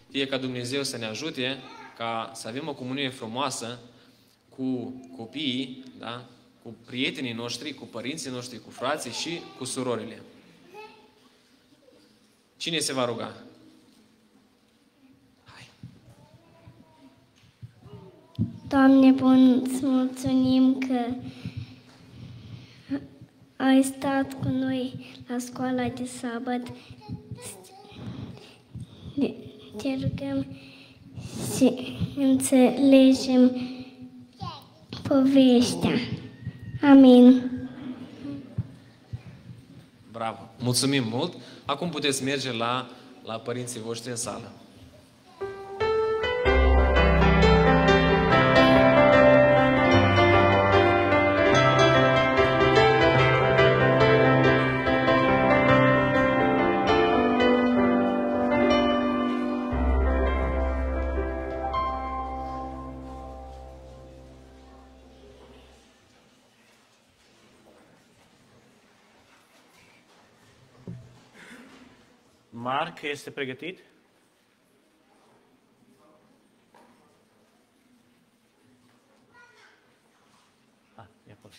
fie ca Dumnezeu să ne ajute ca să avem o comunie frumoasă cu copiii, da? Cu prietenii noștri, cu părinții noștri, cu frații și cu surorile. Cine se va ruga? Hai. Doamne bun, îți mulțumim că ai stat cu noi la școala de sabat. Te rugăm să înțelegem povestea. Amin. Bravo! Mulțumim mult! Acum puteți merge la părinții voștri în sală. Marc este pregătit? E acolo.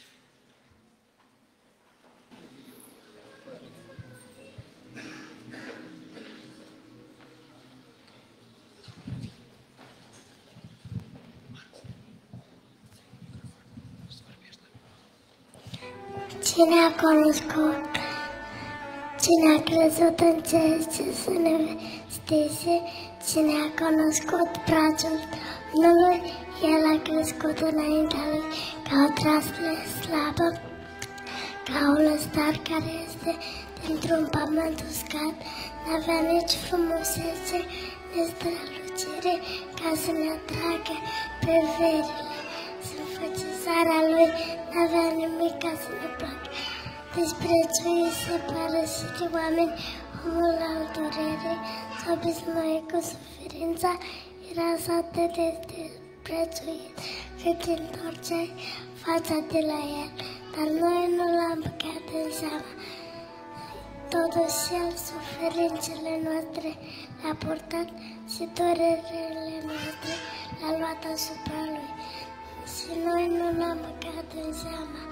Cine a cunoscut, cine a crezut în ce să ne vestise, cine a cunoscut brațul Domnului, el a crescut înaintea lui ca o trasle slabă, ca un lăstar care este dintr-un pământ uscat, n-avea nici frumusețe, nici strălucire ca să ne atragă pe verile. Sfârșițarea lui n-avea nimic ca să ne placă. Disprețuise, părăsit de oameni, omul la durere, s-a obișnuit cu suferința, era atât de disprețuit că te întorceai fața de la el. Dar noi nu l-am băgat în seama. Totuși el suferințele noastre le-a purtat și durerile noastre le-a luat asupra lui. Și noi nu l-am băgat în seama.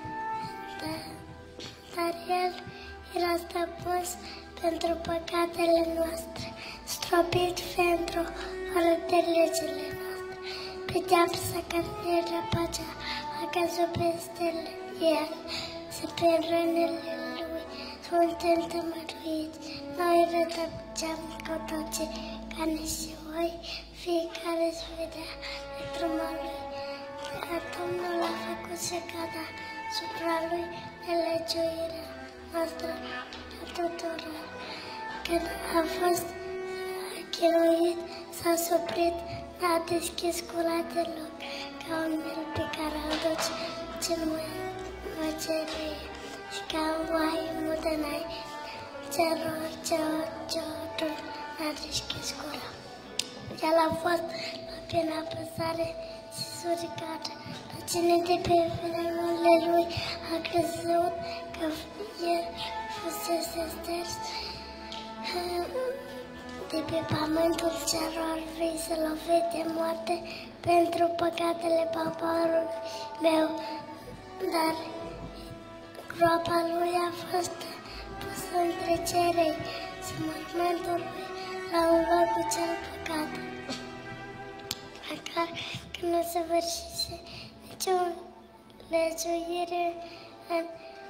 Dar el era stăpâns pentru păcatele noastre, stropit pentru fără de legile noastre. Pedeapsa care ne răpacea a căzut peste el și prin rănile lui suntem tămăruiți. Noi rătăceam cu toții ca niște oi, fiecare își vedea pe drumul lui. Dar Domnul a făcut să cadă supra lui nelegiuirea noastră a tuturor. Când a fost chinuit, s-a suprit, n-a deschis gura deloc, ca un miel pe care îl duci cel măcerie și ca un oai mudănai celor ce n-a deschis gura. El a fost la plină apăsare și suricată, dar cine de pe venenurile lui a crezut că el fusese sters de pe pământul celor vei să lovi de moarte pentru păcatele poporului meu, dar groapa lui a fost pusă între cerei și mormântul lui la un loc cu cel păcat. Măcar că nu se vârșise nicio legiuire în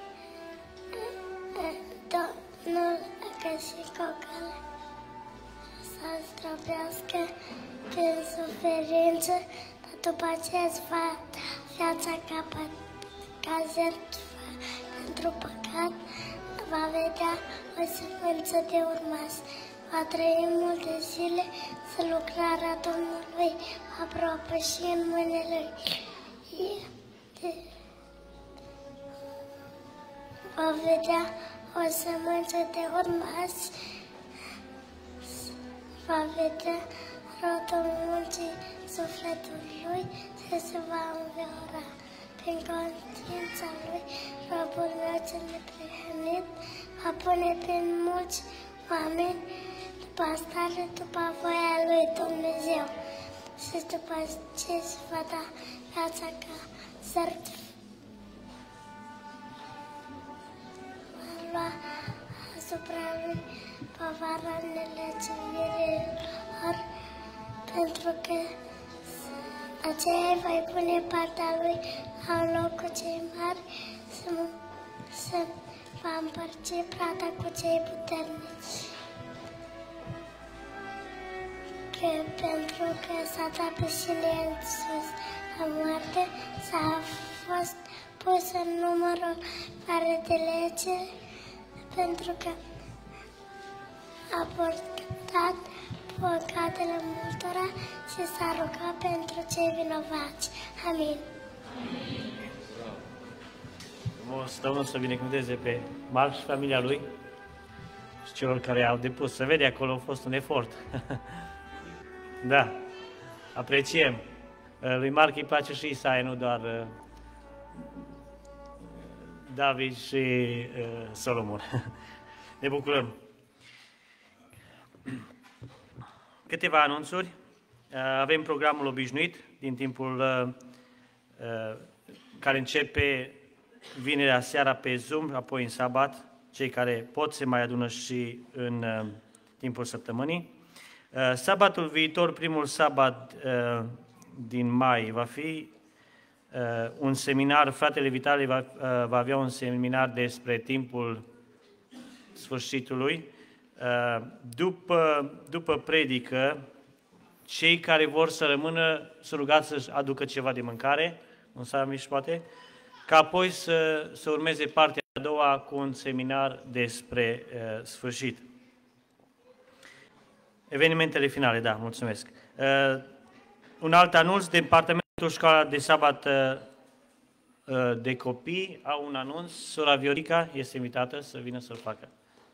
Domnul a găsit o cale să zdrobească prin suferință, dar după aceea viața ca jertfă pentru păcat, va vedea o sămânță de urmași. Va trăi multe zile să lucrarea Domnului aproape și în mâinile lui. Va vedea o sămânță de urmași, va vedea rodul muncii sufletului și se va înviora. Prin conștiința lui, robul meu cel neprihănit va pune prin mulți oameni după stare, după voia lui Dumnezeu și după ce se va da viața ca jertfă. Va lua asupra lui povara nelegiuirilor, pentru că aceea îi va pune partea lui la un loc cu cei mari, să va împărți plata cu cei puternici. Că pentru că s-a dat pe sine însus la moarte, s-a fost pus în numărul care de lege, pentru că a purtat păcatele multora și s-a rugat pentru cei vinovați. Amin. Frumos, Domnul să binecuvânteze pe Marc și familia lui și celor care au depus. Se vede acolo, a fost un efort. Da, apreciem. Lui Marc îi place și Isaia, nu doar David și Solomon. Ne bucurăm. Câteva anunțuri. Avem programul obișnuit din timpul care începe vinerea seara pe Zoom, apoi în sabat. Cei care pot se mai adună și în timpul săptămânii. Sabatul viitor, primul sabat din mai, va fi un seminar. Fratele Vitali va avea un seminar despre timpul sfârșitului. După predică, cei care vor să rămână, să rugați să-și aducă ceva de mâncare, un sandwich poate, ca apoi să urmeze partea a doua cu un seminar despre sfârșit. Evenimentele finale, da, mulțumesc. Un alt anunț, Departamentul Școala de Sabat de Copii au un anunț. Sora Viorica este invitată să vină să-l facă.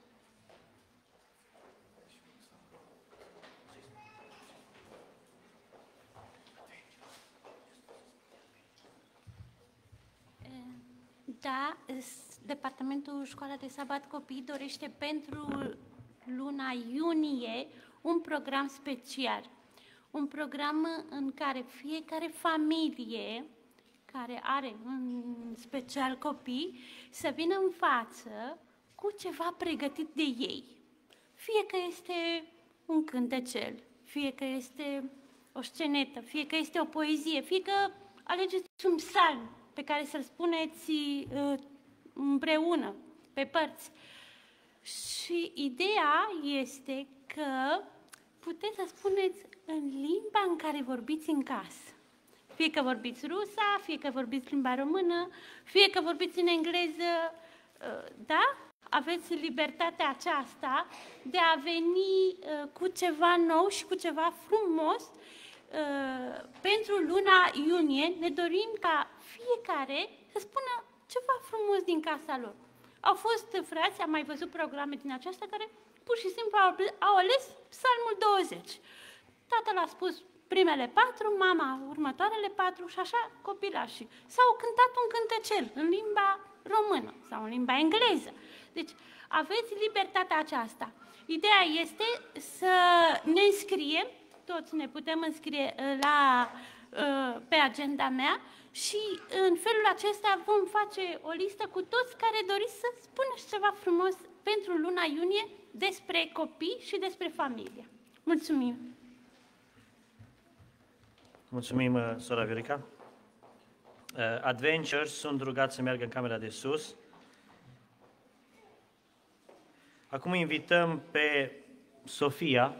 Da, Departamentul Școala de Sabat Copii dorește pentru luna iunie un program special. Un program în care fiecare familie care are în special copii să vină în față cu ceva pregătit de ei. Fie că este un cântecel, fie că este o scenetă, fie că este o poezie, fie că alegeți un psalm pe care să-l spuneți împreună, pe părți. Și ideea este că puteți să spuneți în limba în care vorbiți în casă. Fie că vorbiți rusa, fie că vorbiți limba română, fie că vorbiți în engleză, da? Aveți libertatea aceasta de a veni cu ceva nou și cu ceva frumos. Pentru luna iunie ne dorim ca fiecare să spună ceva frumos din casa lor. Au fost frați, am mai văzut programe din aceasta care pur și simplu au ales Psalmul 20. Tatăl a spus primele 4, mama următoarele 4 și așa copilașii. S-au cântat un cântecel în limba română sau în limba engleză. Deci aveți libertatea aceasta. Ideea este să ne înscriem, toți ne putem înscrie pe agenda mea și în felul acesta vom face o listă cu toți care doriți să spuneți ceva frumos pentru luna iunie despre copii și despre familie. Mulțumim! Mulțumim, sora Viorica. Adventures sunt rugați să meargă în camera de sus. Acum invităm pe Sofia.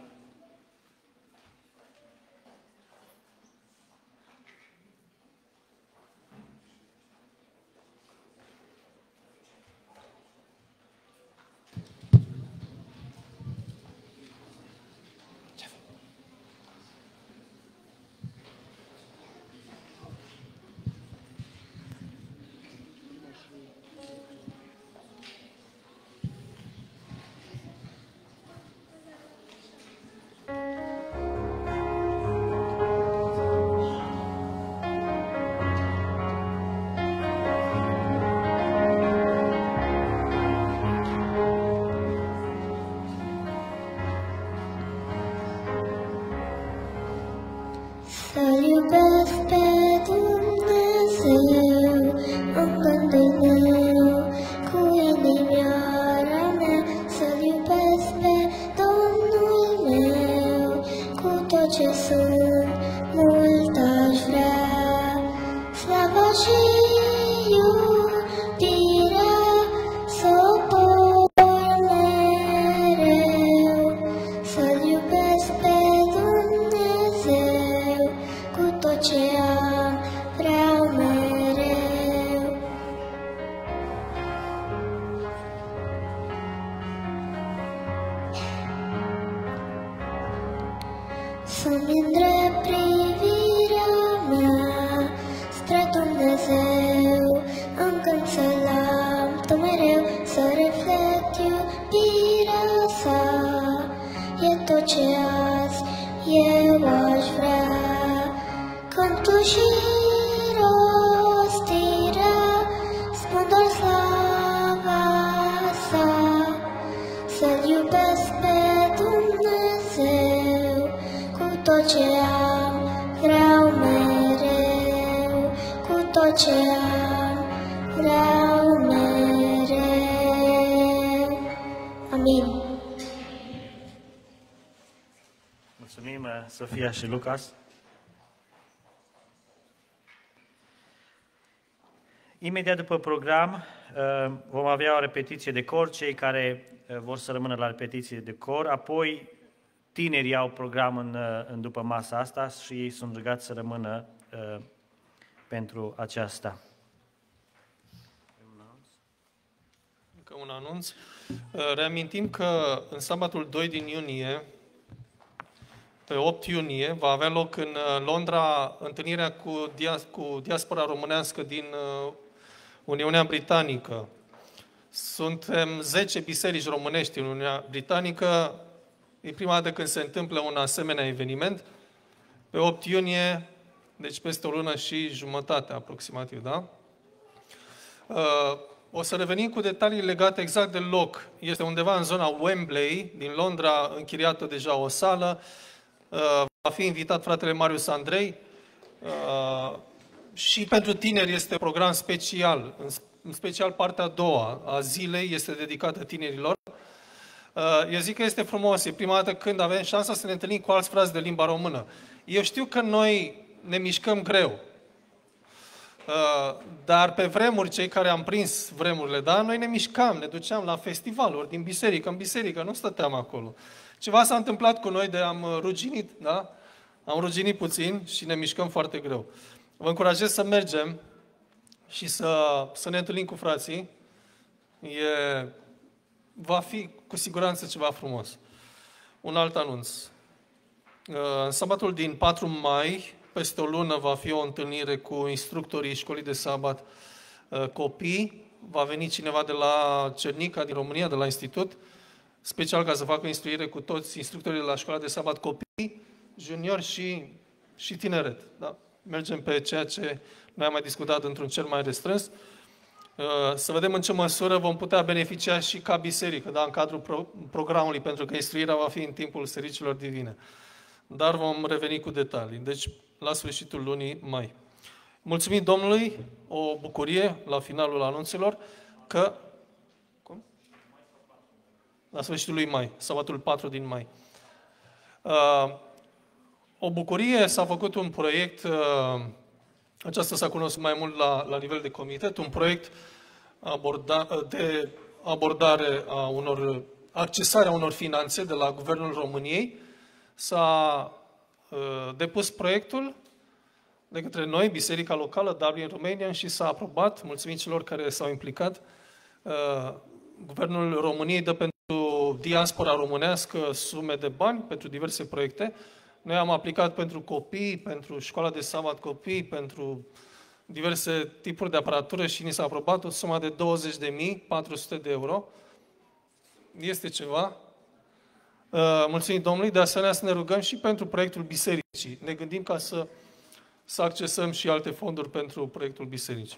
iubesc pe Dumnezeu în gândul meu, cu inimioara mea, să-L iubesc pe Domnul meu, cu tot ce sunt, mult aș vrea, slava și iubirea să o por mereu, să-L iubesc pe Dumnezeu, cu tot ce am, vreau mereu. Să-mi îndrept privirea mea spre Dumnezeu, încât să l-am tu mereu, să reflect iubirea sa. E tot ce azi eu aș vrea, cântul și rostirea, spun doar slava sa. Să-L iubesc pe Dumnezeu, cu tot ce am, vreau mereu, cu tot ce am, vreau mereu. Amin. Mulțumim, Sofia și Lucas. Imediat după program vom avea o repetiție de cor, cei care vor să rămână la repetiție de cor, apoi tinerii au program în după masa asta și ei sunt rugați să rămână pentru aceasta. Încă un anunț. Reamintim că în sabatul 2 din iunie, pe 8 iunie, va avea loc în Londra întâlnirea cu diaspora românească din Uniunea Britanică. Suntem 10 biserici românești în Uniunea Britanică. E prima dată când se întâmplă un asemenea eveniment. Pe 8 iunie, deci peste o lună și jumătate aproximativ, da? O să revenim cu detalii legate exact de loc. Este undeva în zona Wembley, din Londra, închiriată deja o sală. Va fi invitat fratele Marius Andrei. Și pentru tineri este program special. În special partea a doua a zilei este dedicată tinerilor. Eu zic că este frumos. E prima dată când avem șansa să ne întâlnim cu alți frați de limba română. Eu știu că noi ne mișcăm greu. Dar pe vremuri, cei care am prins vremurile, da, noi ne mișcam, ne duceam la festivaluri din biserică în biserică, nu stăteam acolo. Ceva s-a întâmplat cu noi de am ruginit, da? Am ruginit puțin și ne mișcăm foarte greu. Vă încurajez să mergem și să ne întâlnim cu frații. Va fi cu siguranță ceva frumos. Un alt anunț. În sabatul din 4 mai, peste o lună, va fi o întâlnire cu instructorii școlii de sabat copii. Va veni cineva de la Cernica, din România, de la institut, special ca să facă instruire cu toți instructorii de la școala de sabat copii, juniori și tineret. Da? Mergem pe ceea ce noi am mai discutat într-un cer mai restrâns. Să vedem în ce măsură vom putea beneficia și ca biserică, da? În cadrul programului, pentru că instruirea va fi în timpul serviciilor divine. Dar vom reveni cu detalii. Deci, la sfârșitul lunii mai. Mulțumim Domnului, o bucurie la finalul anunților, că... Cum? La sfârșitul lui mai, sabatul 4 din mai. O bucurie, s-a făcut un proiect, aceasta s-a cunoscut mai mult la nivel de comitet, un proiect de abordare a accesarea unor finanțe de la Guvernul României. S-a depus proiectul de către noi, Biserica Locală, Dublin, România, și s-a aprobat, mulțumim celor care s-au implicat. Guvernul României dă pentru diaspora românească sume de bani pentru diverse proiecte. Noi am aplicat pentru copii, pentru școala de sabat copii, pentru diverse tipuri de aparatură și ni s-a aprobat o sumă de 20.400 de euro. Este ceva. Mulțumim Domnului. De asemenea, să ne rugăm și pentru proiectul bisericii. Ne gândim ca să accesăm și alte fonduri pentru proiectul bisericii.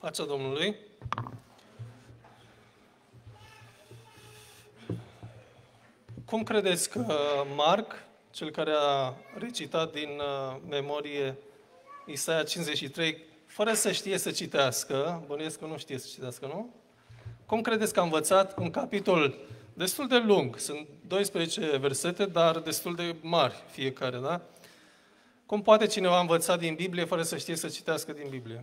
Pacea Domnului. Cum credeți că Marc, cel care a recitat din memorie Isaia 53, fără să știe să citească, bănuiesc că nu știe să citească, nu? Cum credeți că a învățat un capitol destul de lung? Sunt 12 versete, dar destul de mari fiecare, da? Cum poate cineva învăța din Biblie fără să știe să citească din Biblie?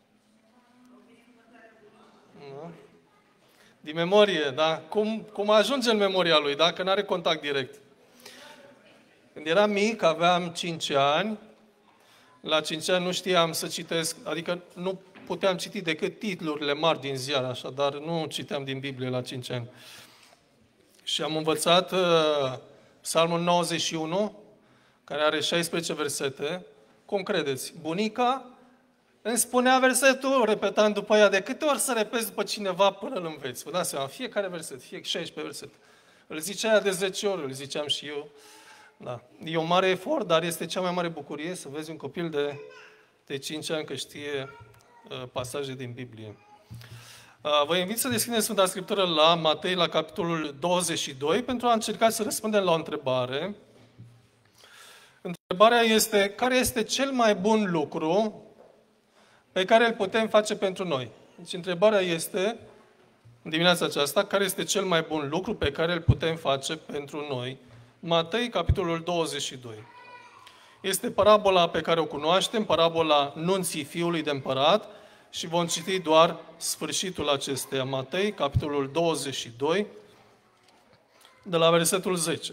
Nu? Din memorie, da? Cum ajunge în memoria lui, da? Că nu are contact direct. Când eram mic, aveam 5 ani, la 5 ani nu știam să citesc, adică nu puteam citi decât titlurile mari din ziar, așa, dar nu citeam din Biblie la 5 ani. Și am învățat Psalmul 91, care are 16 versete. Cum credeți? Bunica îmi spunea versetul, repetam după ea. De câte ori să repezi după cineva până îl înveți? Vă dați seama, fiecare verset, fie 16 versete. Îl zicea ea de 10 ori, îl ziceam și eu. Da. E un mare efort, dar este cea mai mare bucurie să vezi un copil de 5 ani că știe pasaje din Biblie. Vă invit să deschideți Sfânta Scriptură la Matei, la capitolul 22, pentru a încerca să răspundem la o întrebare. Întrebarea este, care este cel mai bun lucru pe care îl putem face pentru noi? Deci întrebarea este, în dimineața aceasta, care este cel mai bun lucru pe care îl putem face pentru noi? Matei, capitolul 22. Este parabola pe care o cunoaștem, parabola nunții fiului de împărat, și vom citi doar sfârșitul acesteia. Matei, capitolul 22, de la versetul 10.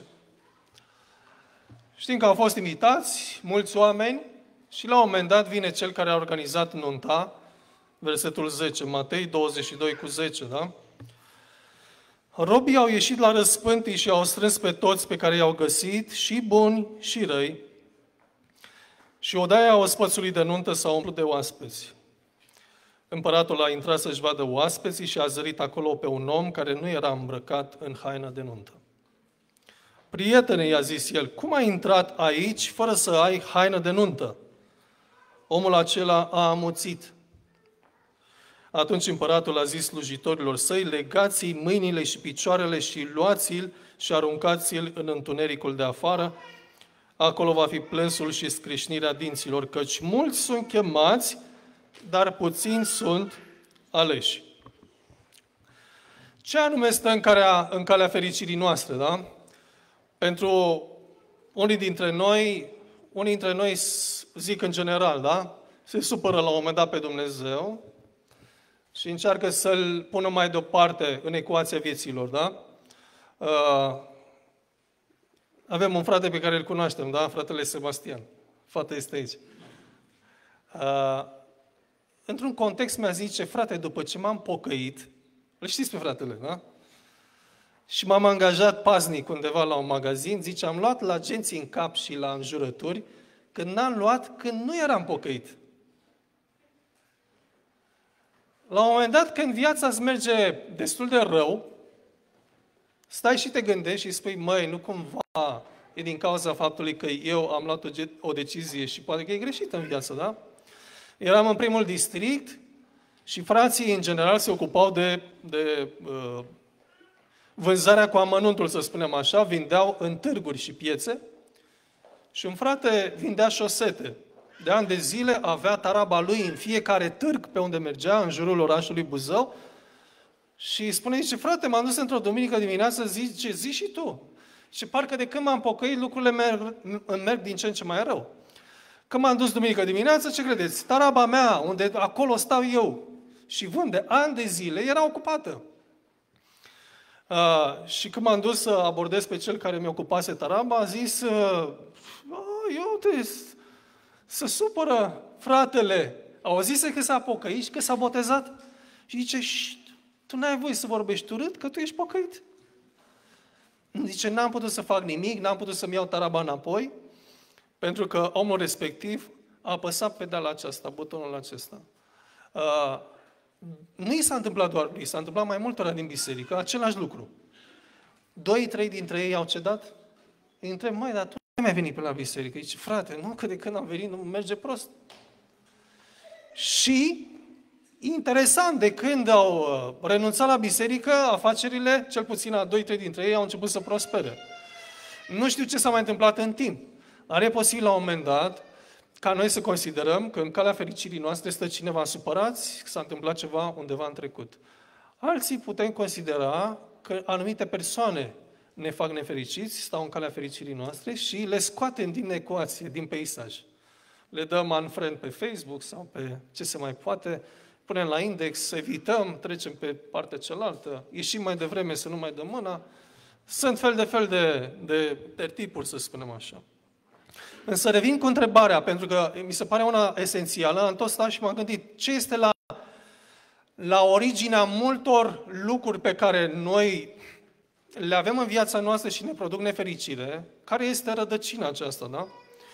Știm că au fost invitați mulți oameni și la un moment dat vine cel care a organizat nunta, versetul 10, Matei 22 cu 10, da? Robii au ieșit la răspântii și au strâns pe toți pe care i-au găsit, și buni și răi, și odaia ospățului de nuntă s-a umplut de oaspeți. Împăratul a intrat să-și vadă oaspeții și a zărit acolo pe un om care nu era îmbrăcat în haină de nuntă. Prietene, i-a zis el, cum ai intrat aici fără să ai haină de nuntă? Omul acela a amuțit. Atunci împăratul a zis slujitorilor săi, legați-i mâinile și picioarele și luați-l și aruncați-l în întunericul de afară. Acolo va fi plânsul și scrâșnirea dinților, căci mulți sunt chemați, dar puțini sunt aleși. Ce anume stă în calea fericirii noastre, da? Pentru unii dintre noi zic în general, da? Se supără la un moment dat pe Dumnezeu și încearcă să-L pună mai deoparte în ecuația vieților, da? Avem un frate pe care îl cunoaștem, da? Fratele Sebastian. Fata este aici. Într-un context mi-a zice, frate, după ce m-am pocăit, îl știți pe fratele, da? Și m-am angajat paznic undeva la un magazin, zice, am luat la agenții în cap și la înjurături, când n-am luat când nu eram pocăit. La un moment dat, când viața îți merge destul de rău, stai și te gândești și spui, măi, nu cumva e din cauza faptului că eu am luat o decizie și poate că e greșită în viață, da? Eram în primul district și frații, în general, se ocupau de vânzarea cu amănuntul, să spunem așa, vindeau în târguri și piețe și un frate vindea șosete. De ani de zile avea taraba lui în fiecare târg pe unde mergea, în jurul orașului Buzău, și spune, zice, frate, m-am dus într-o duminică dimineață, zice, zi și tu. Și parcă de când m-am pocăit, lucrurile merg din ce în ce mai rău. Când m-am dus duminică dimineață, ce credeți? Taraba mea, unde acolo stau eu și vând de ani de zile, era ocupată. Și când m-am dus să abordez pe cel care mi-a ocupase taraba, a zis, se supără fratele. Auzise că s-a pocăit și că s-a botezat. Și zice, tu n-ai voie să vorbești urât, că tu ești pocăit. Zice, n-am putut să fac nimic, n-am putut să-mi iau taraba înapoi, pentru că omul respectiv a apăsat pedala aceasta, butonul acesta. Nu i s-a întâmplat doar lui, s-a întâmplat mai multora din biserică, același lucru. 2-3 dintre ei au cedat. Îi întreb, măi, dar tu nu mai venit pe la biserică? Zice, frate, nu, că de când am venit nu merge prost. Și interesant, de când au renunțat la biserică, afacerile, cel puțin a 2-3 dintre ei, au început să prospere. Nu știu ce s-a mai întâmplat în timp, dar e posibil la un moment dat ca noi să considerăm că în calea fericirii noastre stă cineva supărați, că s-a întâmplat ceva undeva în trecut. Alții putem considera că anumite persoane ne fac nefericiți, stau în calea fericirii noastre și le scoatem din ecuație, din peisaj. Le dăm unfriend pe Facebook sau pe ce se mai poate, punem la index, evităm, trecem pe partea cealaltă, ieșim mai devreme să nu mai dăm mâna. Sunt fel de tipuri, să spunem așa. Însă revin cu întrebarea, pentru că mi se pare una esențială, am tot stat și m-am gândit, ce este la originea multor lucruri pe care noi le avem în viața noastră și ne produc nefericire, care este rădăcina aceasta, da?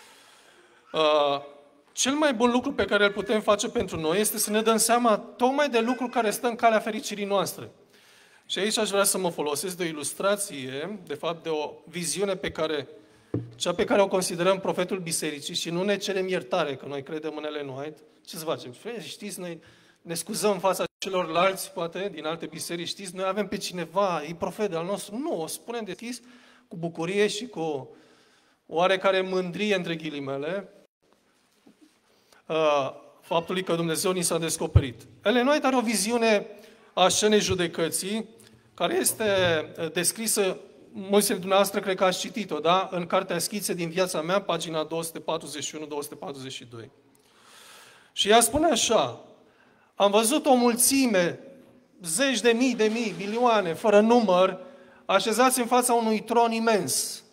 Cel mai bun lucru pe care îl putem face pentru noi este să ne dăm seama tocmai de lucruri care stă în calea fericirii noastre. Și aici aș vrea să mă folosesc de o ilustrație, de fapt de o viziune cea pe care o considerăm profetul bisericii și nu ne cerem iertare, că noi credem în Ellen White. Ce să facem? Știți, noi ne scuzăm în fața celorlalți, poate, din alte biserici, știți, noi avem pe cineva, e profet de al nostru. Nu, o spunem deschis, cu bucurie și cu oarecare mândrie, între ghilimele, faptului că Dumnezeu ni s-a descoperit. Ellen White are o viziune a scenei judecății, care este descrisă, mulți dintre dumneavoastră cred că ați citit-o, da? În cartea Schițe din viața mea, pagina 241-242. Și ea spune așa: am văzut o mulțime, zeci de mii, milioane, fără număr, așezați în fața unui tron imens.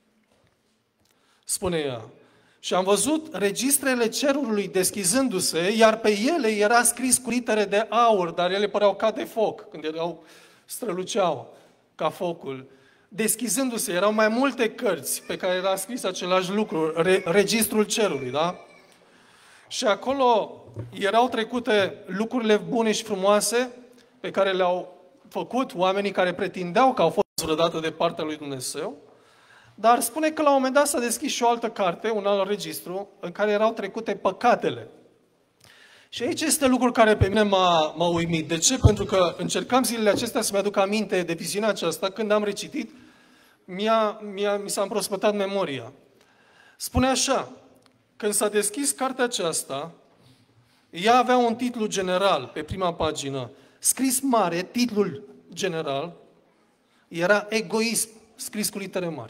Spune ea. Și am văzut registrele cerului deschizându-se, iar pe ele era scris cu litere de aur, dar ele păreau ca de foc, când străluceau ca focul. Deschizându-se, erau mai multe cărți pe care era scris același lucru, registrul cerului, da? Și acolo erau trecute lucrurile bune și frumoase pe care le-au făcut oamenii care pretindeau că au fost vreodată de partea lui Dumnezeu, dar spune că la un moment dat s-a deschis și o altă carte, un alt registru, în care erau trecute păcatele. Și aici este lucrul care pe mine m-a uimit. De ce? Pentru că încercam zilele acestea să-mi aduc aminte de viziunea aceasta. Când am recitit, mi s-a împrospătat memoria. Spune așa: când s-a deschis cartea aceasta, ea avea un titlu general pe prima pagină. Scris mare, titlul general, era egoism, scris cu litere mari.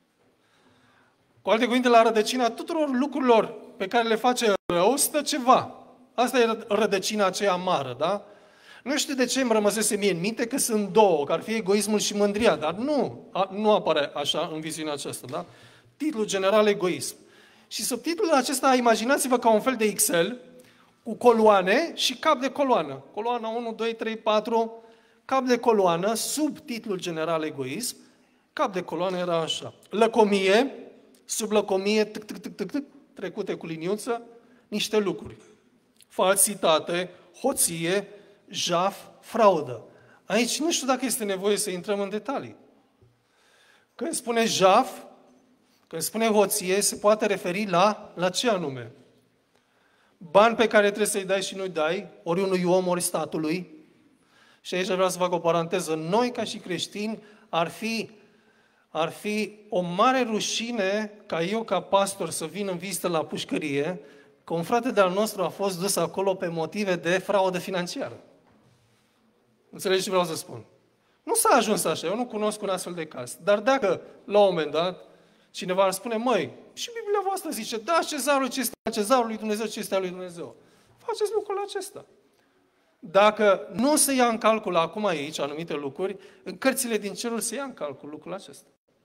Cu alte cuvinte, la rădăcina tuturor lucrurilor pe care le face rău, stă ceva. Asta e rădăcina aceea amară, da? Nu știu de ce îmi rămăsese mie în minte că sunt două, că ar fi egoismul și mândria, dar nu apare așa în viziunea aceasta, da? Titlul general, egoism. Și subtitlul acesta, imaginați-vă ca un fel de Excel, cu coloane și cap de coloană. Coloana 1, 2, 3, 4, cap de coloană, sub titlul general egoism, cap de coloană era așa. Lăcomie, sub lăcomie, trecute cu liniuță, niște lucruri. Falsitate, hoție, jaf, fraudă. Aici nu știu dacă este nevoie să intrăm în detalii. Când spune jaf, când spune hoție, se poate referi la ce anume? Bani pe care trebuie să-i dai și nu-i dai, ori unui om, ori statului. Și aici vreau să fac o paranteză. Noi, ca și creștini, ar fi o mare rușine ca eu, ca pastor, să vin în vizită la pușcărie, că un frate de-al nostru a fost dus acolo pe motive de fraudă financiară. Înțelegeți ce vreau să spun? Nu s-a ajuns așa, eu nu cunosc un astfel de caz. Dar dacă, la un moment dat, cineva ar spune: măi, și Biblia voastră zice, da, cezarul ce este al cezarului, Dumnezeu ce este al lui Dumnezeu. Faceți lucrul acesta. Dacă nu se ia în calcul acum aici anumite lucruri, în cărțile din cerul se ia în calcul lucrul acesta.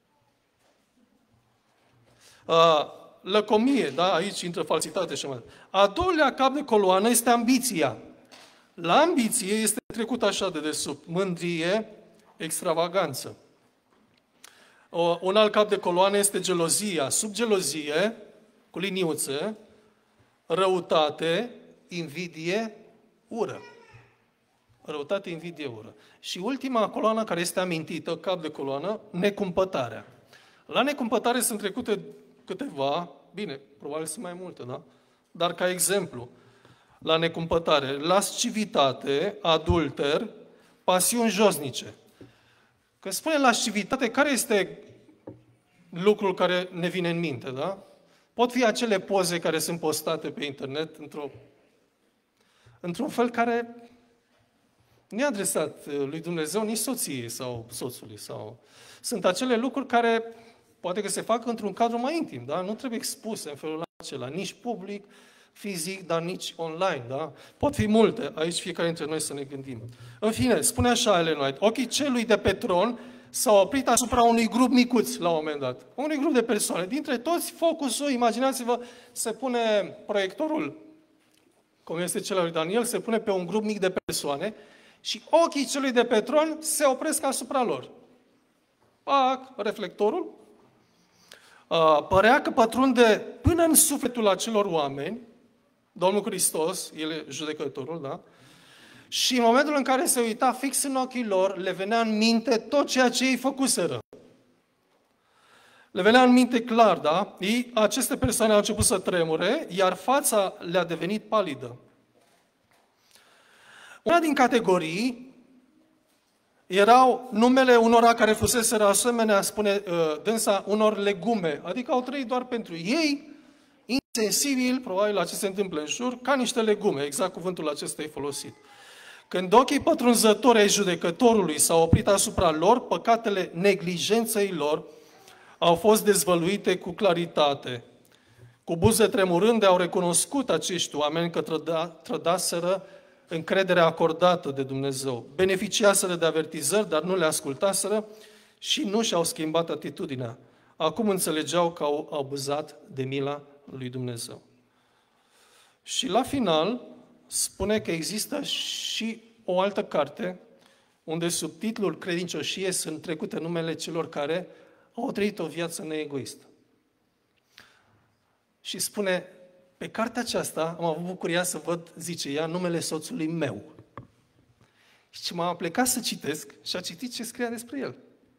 Lăcomie, da? Aici intră falsitate și mai departe. A doilea cap de coloană este ambiția. La ambiție este trecut așa de desubt: mândrie, extravaganță. Un alt cap de coloană este gelozia. Sub gelozie, cu liniuțe, răutate, invidie, ură. Răutate, invidie, ură. Și ultima coloană care este amintită, cap de coloană, necumpătarea. La necumpătare sunt trecute câteva, bine, probabil sunt mai multe, da? Dar ca exemplu, la necumpătare, lascivitate, adulter, pasiuni josnice. Că spune lascivitate, care este lucrul care ne vine în minte, da? Pot fi acele poze care sunt postate pe internet într-un fel care nu e adresat lui Dumnezeu nici soției sau soțului. Sunt acele lucruri care poate că se fac într-un cadru mai intim, da? Nu trebuie expuse în felul acela, nici public, fizic, dar nici online, da? Pot fi multe, aici fiecare dintre noi să ne gândim. În fine, spune așa Ellen White, ochii celui de pe tron s-au oprit asupra unui grup micuț la un moment dat. Unui grup de persoane. Dintre toți, focusul, imaginați-vă, se pune proiectorul, cum este cel al lui Daniel, se pune pe un grup mic de persoane și ochii celui de pe tron se opresc asupra lor. Pac, reflectorul. Părea că pătrunde până în sufletul acelor oameni, Domnul Hristos, El e judecătorul, da? Și în momentul în care se uita fix în ochii lor, le venea în minte tot ceea ce ei făcuseră. Le venea în minte clar, da? Aceste persoane au început să tremure, iar fața le-a devenit palidă. Una din categorii erau numele unora care fuseseră asemenea, spune dânsa, unor legume, adică au trăit doar pentru ei, insensibil, probabil la ce se întâmplă în jur, ca niște legume, exact cuvântul acesta e folosit. Când ochii pătrunzători ai judecătorului s-au oprit asupra lor, păcatele neglijenței lor au fost dezvăluite cu claritate. Cu buze tremurânde au recunoscut acești oameni că trădaseră încrederea acordată de Dumnezeu. Beneficiaseră de avertizări, dar nu le ascultaseră și nu și-au schimbat atitudinea. Acum înțelegeau că au abuzat de mila lui Dumnezeu. Și la final spune că există și o altă carte unde sub titlul Credincioșie sunt trecute numele celor care au trăit o viață neegoistă. Și spune, pe cartea aceasta am avut bucuria să văd, zice ea, numele soțului meu. Și m-am plecat să citesc și a citit ce scria despre el.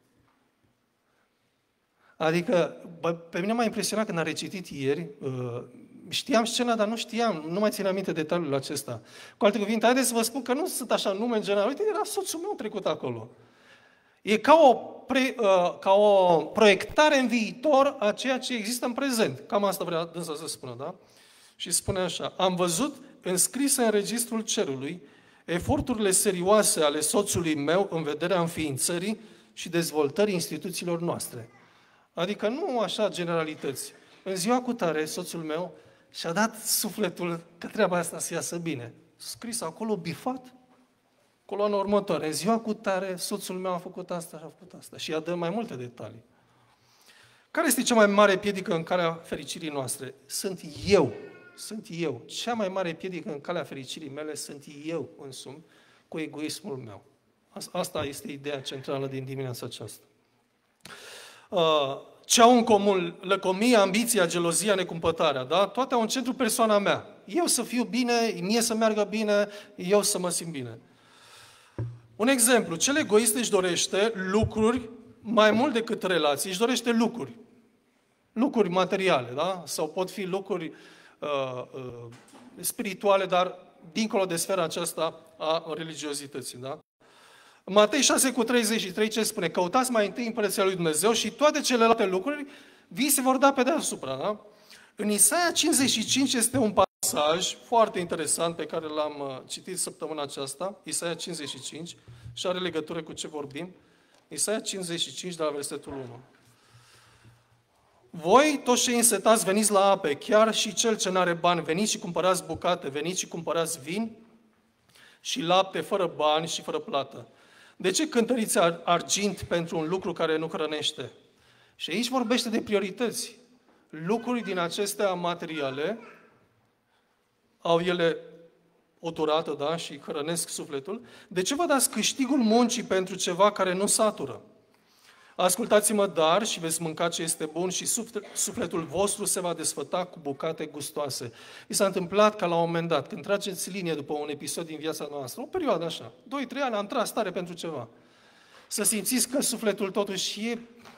Adică, pe mine m-a impresionat când a recitit ieri, știam scena, dar nu știam, nu mai țin aminte detaliul acesta. Cu alte cuvinte, haideți să vă spun că nu sunt așa nume în general. Uite, era soțul meu trecut acolo. E ca o proiectare în viitor a ceea ce există în prezent. Cam asta vrea dânsa să spună, da? Și spune așa, am văzut înscrise în registrul cerului eforturile serioase ale soțului meu în vederea înființării și dezvoltării instituțiilor noastre. Adică nu așa generalități. În ziua cu tare, soțul meu și-a dat sufletul că treaba asta să iasă bine. Scris acolo, bifat, coloana următoare. În ziua cu tare, soțul meu a făcut asta și a făcut asta. Și ea dă mai multe detalii. Care este cea mai mare piedică în calea fericirii noastre? Sunt eu. Cea mai mare piedică în calea fericirii mele sunt eu însumi, cu egoismul meu. Asta este ideea centrală din dimineața aceasta. Ce au în comun? Lăcomia, ambiția, gelozia, necumpătarea, da? Toate au în centru persoana mea. Eu să fiu bine, mie să meargă bine, eu să mă simt bine. Un exemplu, cel egoist își dorește lucruri mai mult decât relații, își dorește lucruri. Lucruri materiale, da? Sau pot fi lucruri spirituale, dar dincolo de sfera aceasta a religiozității, da? Matei 6:33 ce spune? Căutați mai întâi împărăția lui Dumnezeu și toate celelalte lucruri vi se vor da pe deasupra, da? În Isaia 55 este un pasaj foarte interesant pe care l-am citit săptămâna aceasta, Isaia 55, și are legătură cu ce vorbim. Isaia 55, de la versetul 1. Voi, toți cei însetați, veniți la ape, chiar și cel ce n-are bani, veniți și cumpărați bucate, veniți și cumpărați vin și lapte fără bani și fără plată. De ce cântăriți argint pentru un lucru care nu hrănește? Și aici vorbește de priorități. Lucruri din acestea materiale au ele o durată, da, și hrănesc sufletul. De ce vă dați câștigul muncii pentru ceva care nu satură? Ascultați-mă, dar, și veți mânca ce este bun și sufletul vostru se va desfăta cu bucate gustoase. I s-a întâmplat ca la un moment dat, când trageți linie după un episod din viața noastră, o perioadă așa, 2-3 ani, am tras tare pentru ceva. Să simțiți că sufletul totuși e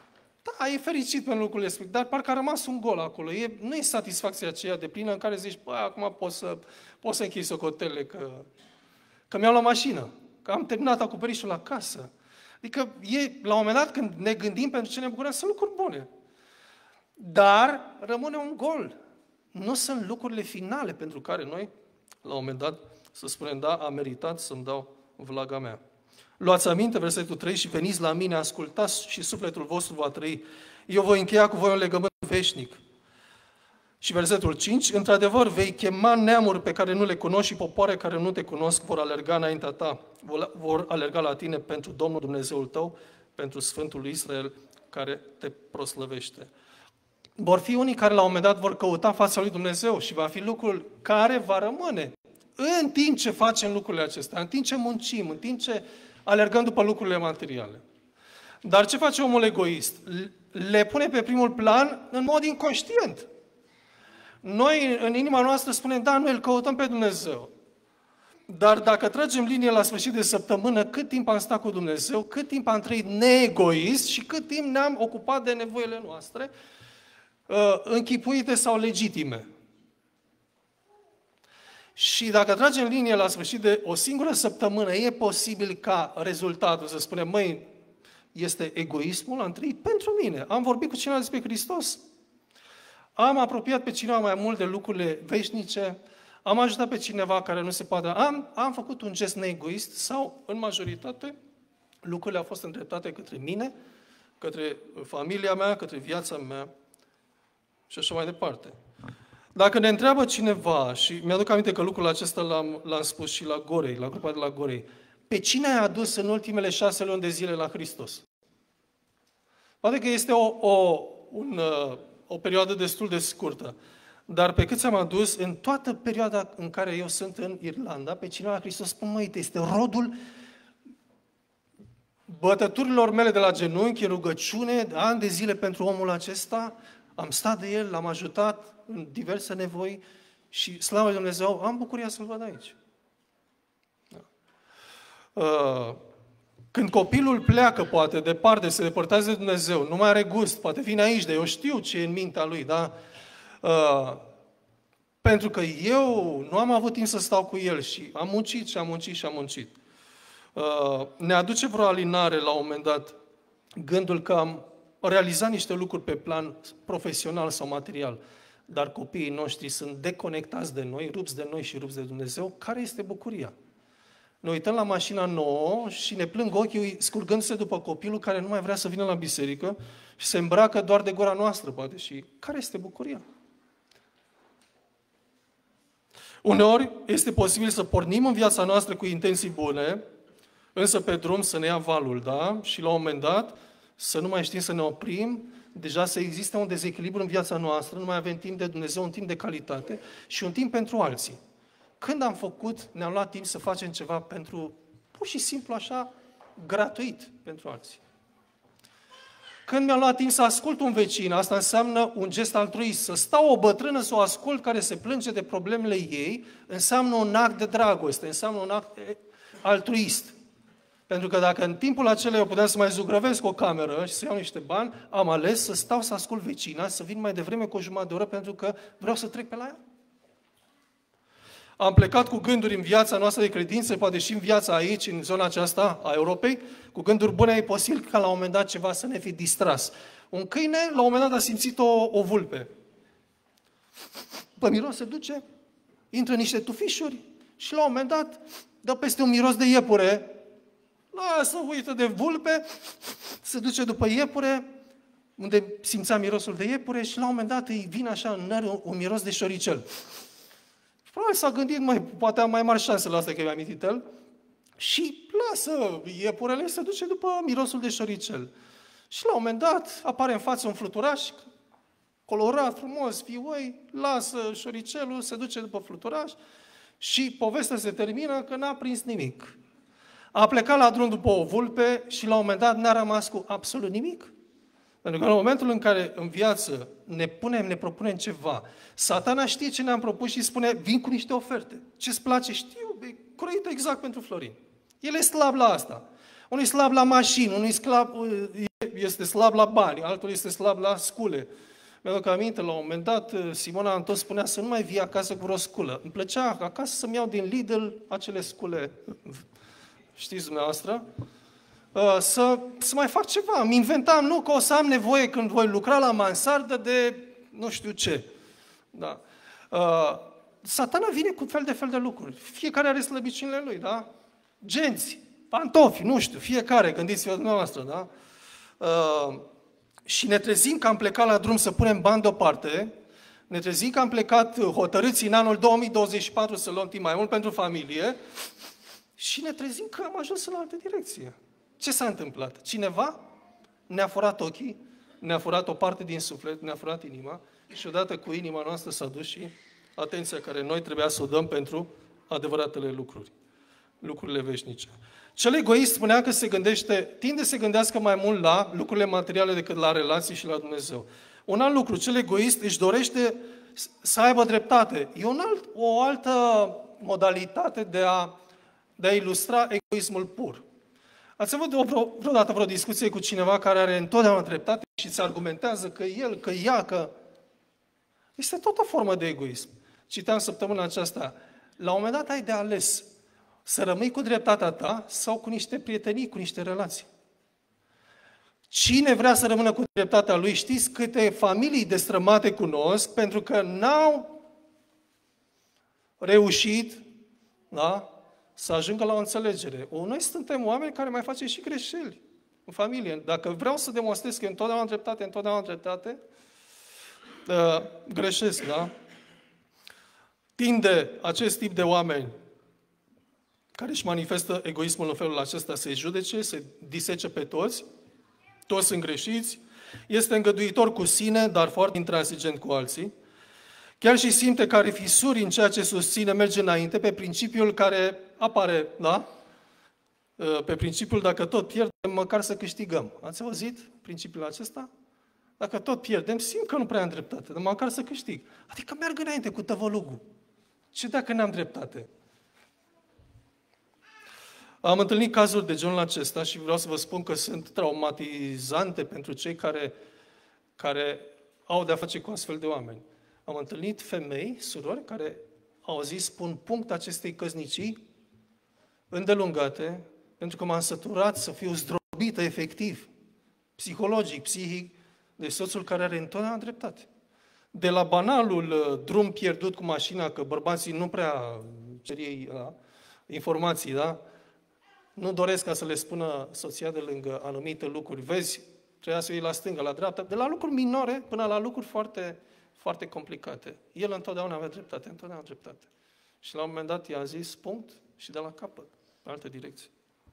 Da, e fericit pentru lucrurile respective, dar parcă a rămas un gol acolo. Nu e satisfacția aceea de plină în care zici, bă, acum pot să închei socotelele, că mi-au la mașină, că am terminat acoperișul la casă. Adică la un moment dat când ne gândim pentru ce ne bucurăm, sunt lucruri bune. Dar rămâne un gol. Nu sunt lucrurile finale pentru care noi, la un moment dat, să spunem, da, am meritat să-mi dau vlaga mea. Luați aminte, versetul 3, și veniți la mine, ascultați și sufletul vostru va trăi. Eu voi încheia cu voi un legământ veșnic. Și versetul 5, într-adevăr, vei chema neamuri pe care nu le cunoști și popoare care nu te cunosc vor alerga înaintea ta. Vor alerga la tine pentru Domnul Dumnezeul tău, pentru Sfântul lui Israel care te proslăvește. Vor fi unii care la un moment dat vor căuta fața lui Dumnezeu și va fi lucrul care va rămâne în timp ce facem lucrurile acestea, în timp ce muncim, în timp ce alergăm după lucrurile materiale. Dar ce face omul egoist? Le pune pe primul plan în mod inconștient. Noi, în inima noastră, spunem, da, noi îl căutăm pe Dumnezeu. Dar dacă tragem linie la sfârșit de săptămână, cât timp am stat cu Dumnezeu, cât timp am trăit neegoist și cât timp ne-am ocupat de nevoile noastre, închipuite sau legitime. Și dacă tragem linie la sfârșit de o singură săptămână, e posibil ca rezultatul să spunem, măi, este egoismul, am trăit pentru mine, am vorbit cu cineva despre Hristos, am apropiat pe cineva mai mult de lucrurile veșnice, am ajutat pe cineva care nu se poate, am făcut un gest neegoist sau, în majoritate, lucrurile au fost îndreptate către mine, către familia mea, către viața mea și așa mai departe. Dacă ne întreabă cineva, și mi-aduc aminte că lucrul acesta l-am spus și la Gorei, la grupa de la Gorei, pe cine ai adus în ultimele 6 luni de zile la Hristos? Poate că este o perioadă destul de scurtă, dar pe cât ți-am adus, în toată perioada în care eu sunt în Irlanda, pe cineva la Hristos, spun, măi, este rodul bătăturilor mele de la genunchi, în rugăciune, ani de zile pentru omul acesta, am stat de el, l-am ajutat în diverse nevoi și, slavă lui Dumnezeu, am bucuria să-l văd aici. Când copilul pleacă, poate, departe, se depărtează de Dumnezeu, nu mai are gust, poate vine aici, dar eu știu ce e în mintea lui, da? Pentru că eu nu am avut timp să stau cu el și am muncit și am muncit și am muncit. Ne aduce vreo alinare la un moment dat gândul că am realizat niște lucruri pe plan profesional sau material, dar copiii noștri sunt deconectați de noi, rupți de noi și rupți de Dumnezeu. Care este bucuria? Ne uităm la mașina nouă și ne plâng ochii scurgându-se după copilul care nu mai vrea să vină la biserică și se îmbracă doar de gura noastră, poate. Și care este bucuria? Uneori este posibil să pornim în viața noastră cu intenții bune, însă pe drum să ne ia valul, da? Și la un moment dat să nu mai știm să ne oprim, deja să existe un dezechilibru în viața noastră, nu mai avem timp de Dumnezeu, un timp de calitate și un timp pentru alții. Când ne-am luat timp să facem ceva pentru, pur și simplu așa, gratuit pentru alții. Când mi-am luat timp să ascult un vecin, asta înseamnă un gest altruist. Să stau o bătrână să o ascult care se plânge de problemele ei, înseamnă un act de dragoste, înseamnă un act altruist. Pentru că dacă în timpul acela eu puteam să mai zugrăvesc o cameră și să iau niște bani, am ales să stau să ascult vecina, să vin mai devreme cu o jumătate de oră pentru că vreau să trec pe la ea. Am plecat cu gânduri în viața noastră de credință, poate și în viața aici, în zona aceasta a Europei, cu gânduri bune, e posibil ca la un moment dat ceva să ne fi distras. Un câine, la un moment dat, a simțit o vulpe. Pe miros se duce, intră niște tufișuri și la un moment dat dă peste un miros de iepure. Lasă, uită de vulpe, se duce după iepure, unde simțea mirosul de iepure și la un moment dat îi vine așa în nări un miros de șoricel. Probabil s-a gândit, poate am mai mari șanse la asta că i-a amintit el, și lasă iepurele, se duce după mirosul de șoricel. Și la un moment dat apare în față un fluturaș, colorat, frumos, fioi, lasă șoricelul, se duce după fluturaș și povestea se termină că n-a prins nimic. A plecat la drum după o vulpe și la un moment dat n-a rămas cu absolut nimic. Pentru că în momentul în care în viață ne propunem ceva, Satana știe ce ne-am propus și spune, vin cu niște oferte. Ce-ți place? Știu, e croită exact pentru Florin. El e slab la asta. Unul e slab la mașini, unul este slab la bani, altul este slab la scule. Mi-aduc aminte, la un moment dat, Simona Anton spunea să nu mai vii acasă cu vreo sculă. Îmi plăcea acasă să-mi iau din Lidl acele scule, știți dumneavoastră, să mai fac ceva. Îmi inventam, nu, că o să am nevoie când voi lucra la mansardă de nu știu ce. Da. Satana vine cu fel de lucruri. Fiecare are slăbiciunile lui, da? Genți, pantofi, nu știu, fiecare, gândiți-vă dumneavoastră, da? Și ne trezim că am plecat la drum să punem bani deoparte, ne trezim că am plecat hotărâți în anul 2024 să luăm timp mai mult pentru familie și ne trezim că am ajuns în altă direcție. Ce s-a întâmplat? Cineva ne-a furat ochii, ne-a furat o parte din suflet, ne-a furat inima și odată cu inima noastră s-a dus și atenția care noi trebuia să o dăm pentru adevăratele lucruri, lucrurile veșnice. Cel egoist spunea că tinde să se gândească mai mult la lucrurile materiale decât la relații și la Dumnezeu. Un alt lucru, cel egoist își dorește să aibă dreptate. E o altă modalitate de a ilustra egoismul pur. Ați avut vreodată vreo discuție cu cineva care are întotdeauna dreptate și îți argumentează că el, că ea, că... Este tot o formă de egoism. Citeam săptămâna aceasta. La un moment dat ai de ales să rămâi cu dreptatea ta sau cu niște prietenii, cu niște relații. Cine vrea să rămână cu dreptatea lui, știți câte familii destrămate cunosc pentru că n-au reușit, da, să ajungă la o înțelegere. Noi suntem oameni care mai facem și greșeli în familie. Dacă vreau să demonstrez că întotdeauna dreptate, greșesc, da? Tinde acest tip de oameni care își manifestă egoismul în felul acesta să-i judece, să disece pe toți sunt greșiți, este îngăduitor cu sine, dar foarte intransigent cu alții, chiar și simte că are fisuri în ceea ce susține, merge înainte, pe principiul care apare, da? Pe principiul dacă tot pierdem, măcar să câștigăm. Ați auzit principiul acesta? Dacă tot pierdem, simt că nu prea am dreptate, dar măcar să câștig. Adică merg înainte cu tăvălugul. Ce dacă n-am dreptate? Am întâlnit cazuri de genul acesta și vreau să vă spun că sunt traumatizante pentru cei care au de-a face cu astfel de oameni. Am întâlnit femei, surori, care au zis, pun punct acestei căsnicii îndelungate, pentru că m-am săturat să fiu zdrobită efectiv, psihologic, psihic, de soțul care are întotdeauna dreptate. De la banalul drum pierdut cu mașina, că bărbații nu prea cer ei informații, da? Nu doresc ca să le spună soția de lângă anumite lucruri. Vezi, trebuia să iei la stânga, la dreapta, de la lucruri minore până la lucruri foarte, foarte complicate. El întotdeauna avea dreptate, întotdeauna dreptate. Și la un moment dat i-a zis, punct, și de la capăt, în altă direcție.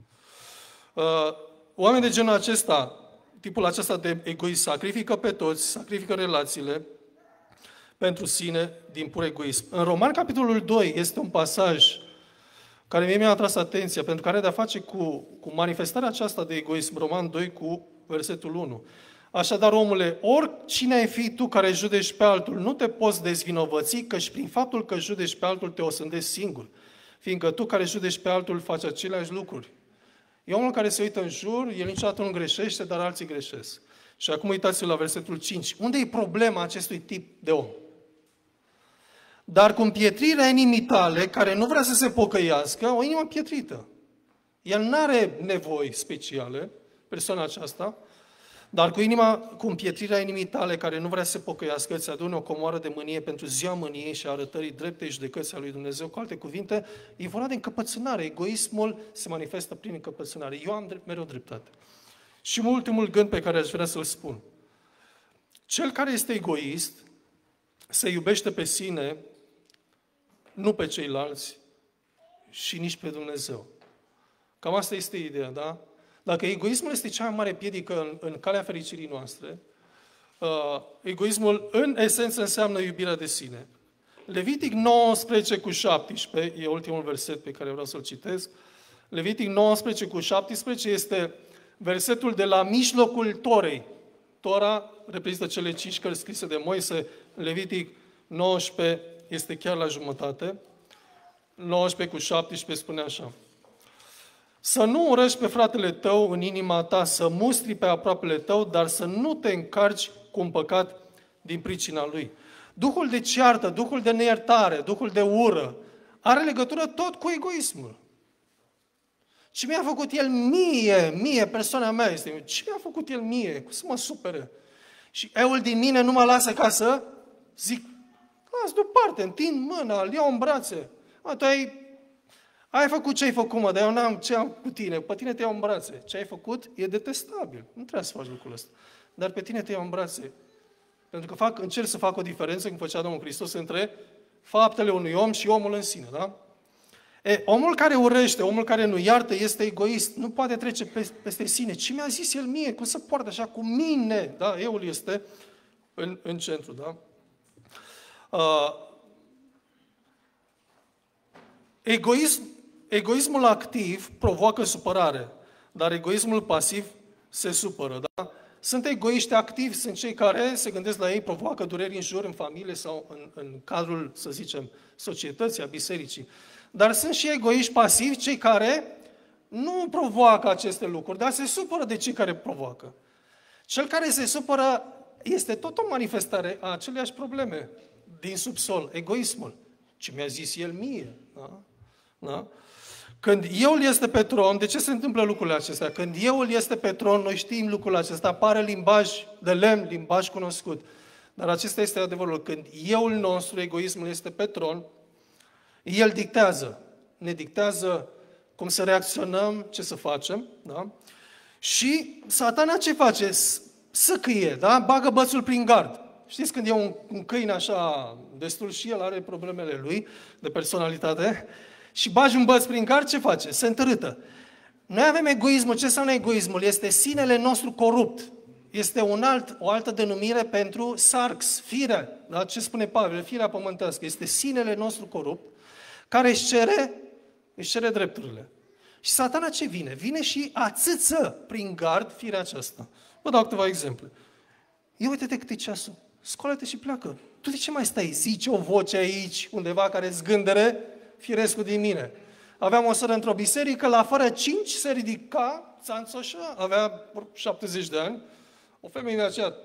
Oameni de genul acesta, tipul acesta de egoist, sacrifică pe toți, sacrifică relațiile pentru sine din pur egoism. În Roman, capitolul 2, este un pasaj care mie mi-a atras atenția, pentru că are de-a face cu manifestarea aceasta de egoism. Roman 2 cu versetul 1. Așadar, omule, oricine ai fi tu care judeci pe altul, nu te poți dezvinovăți, căci prin faptul că judeci pe altul te osândești singur, fiindcă tu care judeci pe altul faci aceleași lucruri. E omul care se uită în jur, el niciodată nu greșește, dar alții greșesc. Și acum uitați-vă la versetul 5. Unde e problema acestui tip de om? Dar cu împietrirea inimii tale, care nu vrea să se pocăiască, o inimă pietrită. El nu are nevoi speciale, persoana aceasta, dar cu împietrirea inimii tale, care nu vrea să se pocăiască, îți adune o comoară de mânie pentru ziua mâniei și a arătării dreptei judecății a lui Dumnezeu. Cu alte cuvinte, e vorba de încăpățânare. Egoismul se manifestă prin încăpățânare. Eu am mereu dreptate. Și ultimul gând pe care aș vrea să-l spun. Cel care este egoist se iubește pe sine, nu pe ceilalți și nici pe Dumnezeu. Cam asta este ideea, da? Dacă egoismul este cea mai mare piedică în calea fericirii noastre, egoismul în esență înseamnă iubirea de sine. Levitic 19 cu 17, e ultimul verset pe care vreau să-l citesc. Levitic 19 cu 17 este versetul de la mijlocul Torei. Tora reprezintă cele 5 cărți scrise de Moise. Levitic 19 este chiar la jumătate. 19 cu 17 spune așa. Să nu urăști pe fratele tău în inima ta, să mustri pe aproapele tău, dar să nu te încarci cu un păcat din pricina lui. Duhul de ceartă, duhul de neiertare, duhul de ură, are legătură tot cu egoismul. Ce mi-a făcut el mie, persoana mea este, ce mi-a făcut el mie, cum să mă supere? Și eul din mine nu mă lasă ca să zic, las deoparte, întind mâna, îl iau în brațe. Tu ai făcut ce ai făcut, mă, dar eu n-am ce am cu tine. Pe tine te iau în brațe. Ce ai făcut e detestabil. Nu trebuie să faci lucrul ăsta. Dar pe tine te iau în brațe. Pentru că încerc să fac o diferență, cum făcea Domnul Hristos, între faptele unui om și omul în sine, da? Omul care urăște, omul care nu iartă, este egoist. Nu poate trece peste sine. Ce mi-a zis el mie? Cum să poartă așa cu mine? Da? Eul este în centru, da? Egoismul activ provoacă supărare, dar egoismul pasiv se supără, da? Sunt egoiști activi, sunt cei care se gândesc la ei, provoacă dureri în jur, în familie sau în cadrul, să zicem, societății, a bisericii. Dar sunt și egoiști pasivi, cei care nu provoacă aceste lucruri, dar se supără de cei care provoacă. Cel care se supără este tot o manifestare a aceleași probleme din subsol, egoismul. Ce mi-a zis el mie, da? Da? Când euul este pe tron, de ce se întâmplă lucrurile acestea? Când euul este pe tron, noi știm lucrul acesta, apare limbaj de lemn, limbaj cunoscut. Dar acesta este adevărul. Când euul nostru, egoismul, este pe tron, el dictează. Ne dictează cum să reacționăm, ce să facem. Da? Și Satana ce face? Săcâie, da? Bagă bățul prin gard. Știți când e un câine așa destul și el are problemele lui de personalitate și bagi un băț prin gard, ce face? Se întărâtă. Noi avem egoismul. Ce înseamnă egoismul? Este sinele nostru corupt. Este o altă denumire pentru sarx, firea. Da? Ce spune Pavel? Firea pământească. Este sinele nostru corupt care își cere drepturile. Și Satana ce vine? Vine și ațâță prin gard firea aceasta. Vă dau câteva exemple. Ia uite-te cât e ceasul. Scoală-te și pleacă. Tu de ce mai stai? Zice o voce aici, undeva care zgândere firescul din mine. Aveam o soră într-o biserică, la fără 5 se ridica, țanțoșă, avea 70 de ani, o femeie de aceea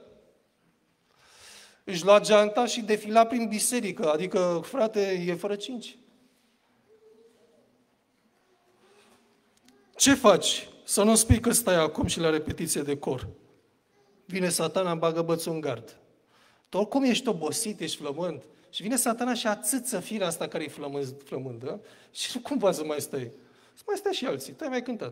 își lua geanta și defila prin biserică, adică, frate, e fără 5. Ce faci? Să nu spui că stai acum și la repetiție de cor. Vine Satana, bagă bățul în gard. Tu oricum ești obosit, ești flămând. Și vine Satana și ațâță firea asta care e flămândă și nu cumva să mai stai. Să mai stai și alții. Tu ai mai cântat.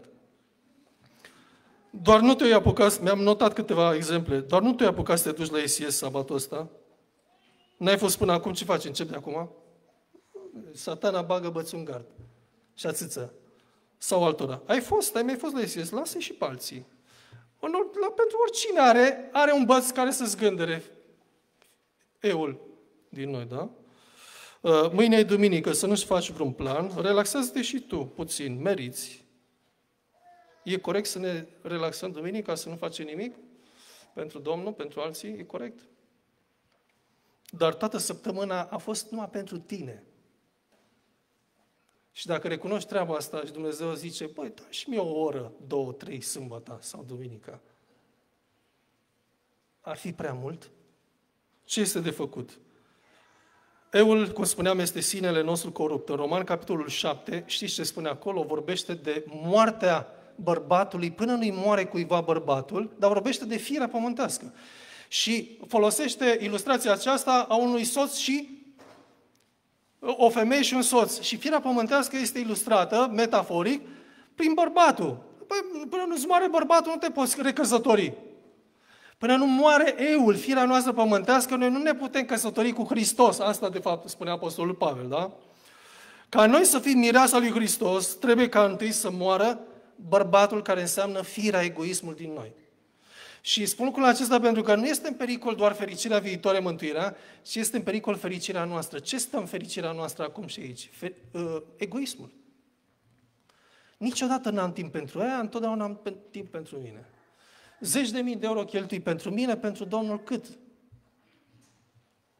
Doar nu te-ai apucat, mi-am notat câteva exemple, doar nu te-ai apucat să te duci la ICS sabatul ăsta? N-ai fost până acum, ce faci? Încep de acum? Satana bagă bățul în gard și ațâță. Sau altora. Ai mai fost la ICS, lasă-i și pe alții. Pentru oricine are un băț care să zgândere eul din noi, da? Mâine e duminică, să nu-ți faci vreun plan, relaxează-te și tu puțin, meriți. E corect să ne relaxăm duminica, să nu facem nimic? Pentru Domnul, pentru alții, e corect? Dar toată săptămâna a fost numai pentru tine. Și dacă recunoști treaba asta și Dumnezeu zice, băi, dă și mie o oră, 2, 3, sâmbătă sau duminica. Ar fi prea mult? Ce este de făcut? Eul, cum spuneam, este sinele nostru corupt. În Roman, capitolul 7, știți ce spune acolo? Vorbește de moartea bărbatului până nu-i moare cuiva bărbatul, dar vorbește de firea pământească. Și folosește ilustrația aceasta a unui soț și o femeie și un soț. Și firea pământească este ilustrată, metaforic, prin bărbatul. Până nu-ți moare bărbatul, nu te poți recăsători. Până nu moare eul, firea noastră pământească, noi nu ne putem căsători cu Hristos. Asta, de fapt, spune Apostolul Pavel, da? Ca noi să fim mireasa lui Hristos, trebuie ca întâi să moară bărbatul care înseamnă firea, egoismul din noi. Și spun lucrul acesta pentru că nu este în pericol doar fericirea viitoare, mântuirea, ci este în pericol fericirea noastră. Ce stă în fericirea noastră acum și aici? Egoismul. Niciodată n-am timp pentru ea, întotdeauna am timp pentru mine. 10.000 de euro cheltui pentru mine, pentru Domnul cât?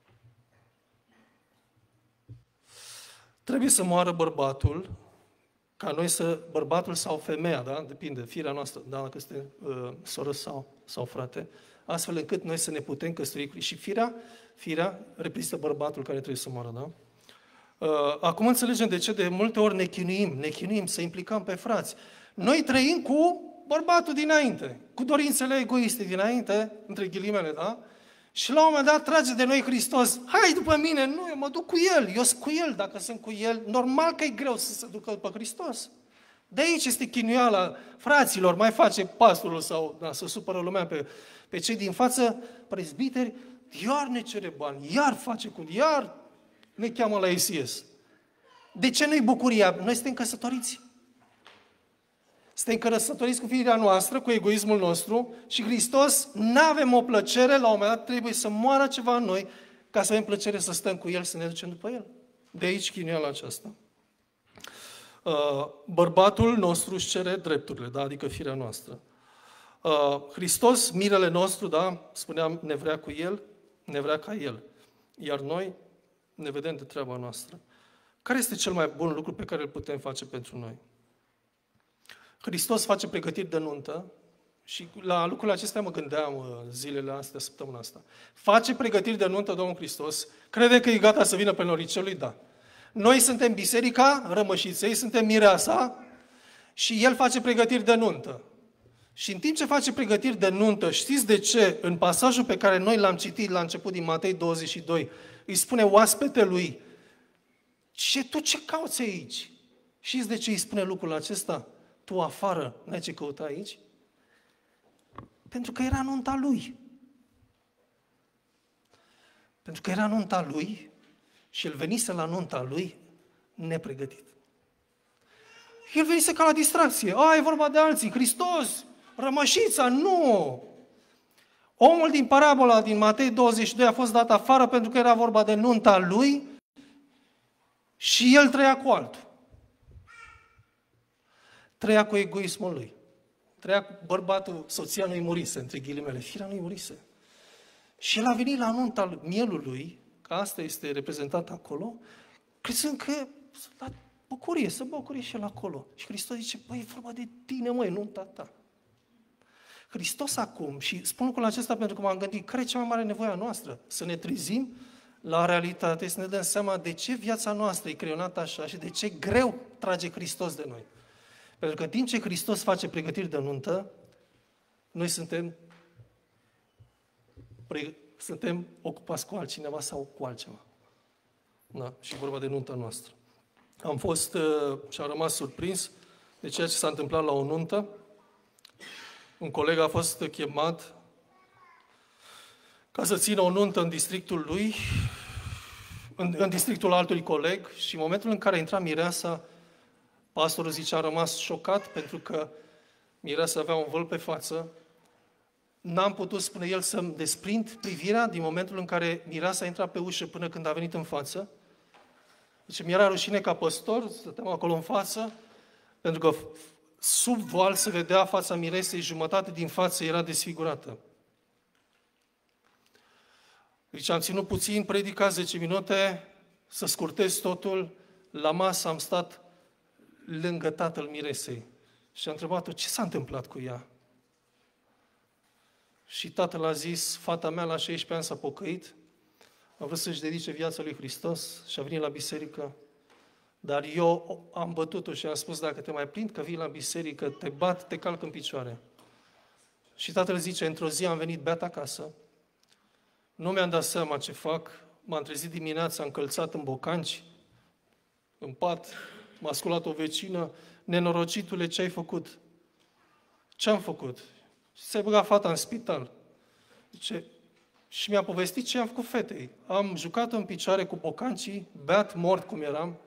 Trebuie să moară bărbatul ca noi să, bărbatul sau femeia, da? Depinde, firea noastră, da? Dacă este soră sau frate, astfel încât noi să ne putem căsători. Și firea reprezintă bărbatul care trebuie să moară, da? Acum înțelegem de ce de multe ori ne chinuim să implicăm pe frați. Noi trăim cu bărbatul dinainte, cu dorințele egoiste dinainte, între ghilimele, da? Și la un moment dat trage de noi Hristos, hai după mine, nu, eu mă duc cu El, eu sunt cu El, dacă sunt cu El, normal că e greu să se ducă după Hristos. De aici este chinuiala fraților, mai face pastorul sau să supără lumea pe cei din față, prezbiteri, iar ne cere bani, iar ne cheamă la ICS. De ce nu-i bucuria? Noi suntem căsătoriți. Suntem căsătoriți cu firea noastră, cu egoismul nostru și Hristos, n-avem o plăcere, la un moment dat trebuie să moară ceva în noi ca să avem plăcere să stăm cu El, să ne ducem după El. De aici chinuiala aceasta. Bărbatul nostru își cere drepturile, da? Adică firea noastră. Hristos, mirele nostru, da? Spuneam, ne vrea cu El, ne vrea ca El. Iar noi ne vedem de treaba noastră. Care este cel mai bun lucru pe care îl putem face pentru noi? Hristos face pregătiri de nuntă și la lucrurile acestea mă gândeam zilele astea, săptămâna asta. Face pregătiri de nuntă Domnul Hristos, crede că e gata să vină pe noricelul, da. Noi suntem biserica Rămășiței, suntem mireasa și El face pregătiri de nuntă. Și în timp ce face pregătiri de nuntă, știți de ce? În pasajul pe care noi l-am citit la început din Matei 22, îi spune oaspetelui, tu ce cauți aici? Știți de ce îi spune lucrul acesta? Tu afară, n-ai ce căuta aici? Pentru că era nunta lui. Pentru că era nunta lui și el venise la nunta lui nepregătit. El venise ca la distracție. E vorba de alții. Hristos, Rămășița, nu! Omul din parabola din Matei 22 a fost dat afară pentru că era vorba de nunta lui și el trăia cu altul. Trăia cu egoismul lui. Trăia cu bărbatul, soția nu-i murise, între ghilimele, firea nu-i murise. Și el a venit la nunta mielului, că asta este reprezentat acolo, crezând că la bucurie, să bucurie și el acolo. Și Hristos zice, e vorba de tine, nunta ta. Hristos acum, și spun lucrul acesta pentru că m-am gândit, care e cea mai mare nevoie a noastră? Să ne trezim la realitate, să ne dăm seama de ce viața noastră e creionată așa și de ce greu trage Hristos de noi. Pentru că în timp ce Hristos face pregătiri de nuntă, noi suntem ocupați cu altcineva sau cu altceva. Da, și vorba de nunta noastră. Am fost și am rămas surprins de ceea ce s-a întâmplat la o nuntă. Un coleg a fost chemat ca să țină o nuntă în districtul lui, în districtul altui coleg, și în momentul în care a intrat mireasa, pastorul zice, a rămas șocat pentru că mireasa avea un văl pe față. N-am putut, spune el, să-mi desprind privirea din momentul în care mireasa a intrat pe ușă până când a venit în față. Deci mi-era rușine ca păstor, stăteam acolo în față, pentru că sub voal se vedea fața miresei, jumătate din față era desfigurată. Deci am ținut puțin predica, 10 minute, să scurtez totul, la masă am stat lângă tatăl miresei și a întrebat-o ce s-a întâmplat cu ea. Și tatăl a zis, fata mea la 16 ani s-a pocăit, a vrut să-și dedice viața lui Hristos și a venit la biserică, dar eu am bătut-o și am spus, dacă te mai prind că vii la biserică, te bat, te calc în picioare. Și tatăl zice, într-o zi am venit beat acasă, nu mi-am dat seama ce fac, m-am trezit dimineața încălțat în bocanci, în pat, m-a sculat o vecină, nenorocitule, ce ai făcut? Ce am făcut? Și s-a băgat fata în spital. Zice, și mi-a povestit ce am făcut fetei. Am jucat în picioare cu bocancii, beat, mort cum eram.